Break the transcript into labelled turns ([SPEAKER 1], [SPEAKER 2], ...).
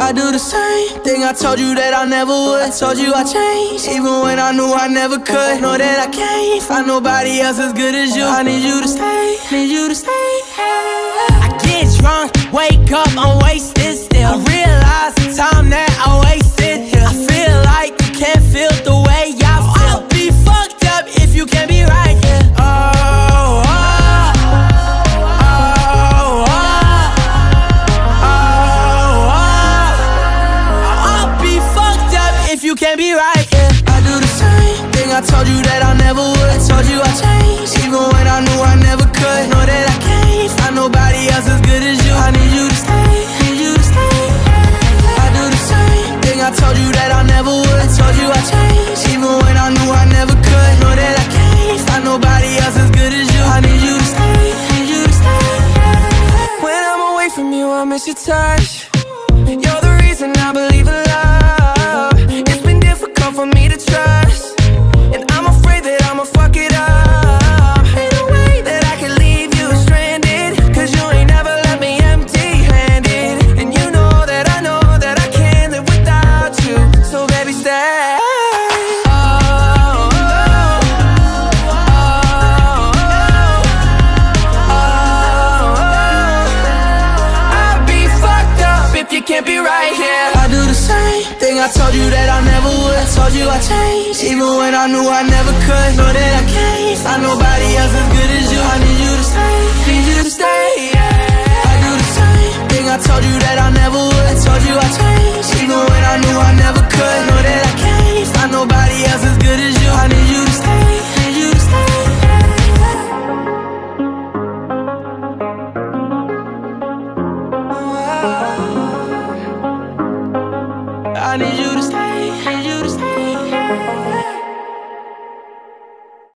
[SPEAKER 1] I do the same thing I told you that I never would. I told you I changed, even when I knew I never could. Know that I can't find nobody else as good as you. I need you to stay, need you to stay. I get drunk, wake up, I'm wasted still. I realize the time that I wasted here. I feel like you can't feel the way I feel. I'll be fucked up if you can't be right here. You can't be right, yeah. I do the same thing I told you that I never would. I told you I changed, even when I knew I never could. Know that I can't find nobody else as good as you. I need you to stay, need you to stay. I do the same thing I told you that I never would. I told you I changed, even when I knew I never could. Know that I can't find nobody else as good as you. I need you to stay, need you to stay. When I'm away from you, I miss your touch. You're the reason I believe in love. For me to trust, and I'm afraid that I'ma fuck it up. Ain't no way that I can leave you stranded, cause you ain't never left me empty-handed. And you know that I can't live without you. So baby, stay. I'll be fucked up if you can't be right here. I do the same thing I told you that I never would. I told you I changed, even when I knew I never could. Know that I can't find nobody else as good as you. I need you to stay, need you to stay, yeah. I do the same thing I told you that I never would. I told you I changed, even when I knew I never could. Know that I can't find nobody else as good as you. I need you to stay, need you to stay, I need you to stay, need you to stay.